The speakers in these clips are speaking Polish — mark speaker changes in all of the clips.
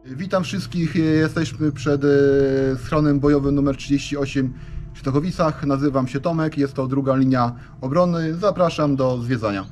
Speaker 1: Witam wszystkich. Jesteśmy przed schronem bojowym numer 38 w Świętochowicach. Nazywam się Tomek, jest to druga linia obrony. Zapraszam do zwiedzania.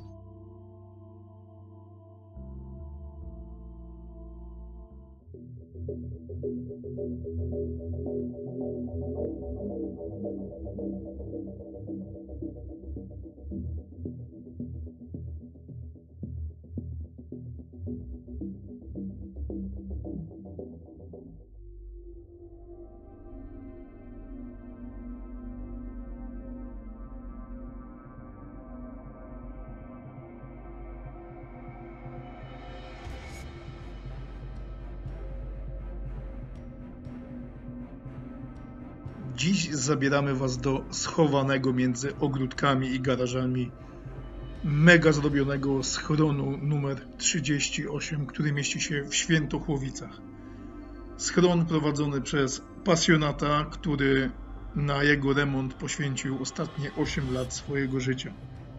Speaker 2: Dziś zabieramy Was do schowanego między ogródkami i garażami mega zrobionego schronu numer 38, który mieści się w Świętochłowicach. Schron prowadzony przez pasjonata, który na jego remont poświęcił ostatnie 8 lat swojego życia.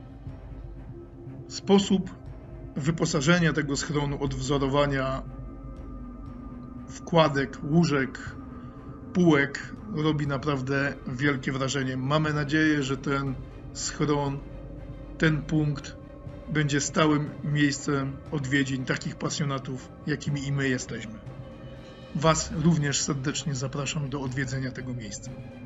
Speaker 2: Sposób wyposażenia tego schronu, od wzorowania wkładek, łóżek, półek robi naprawdę wielkie wrażenie. Mamy nadzieję, że ten schron, ten punkt będzie stałym miejscem odwiedzin takich pasjonatów, jakimi i my jesteśmy. Was również serdecznie zapraszam do odwiedzenia tego miejsca.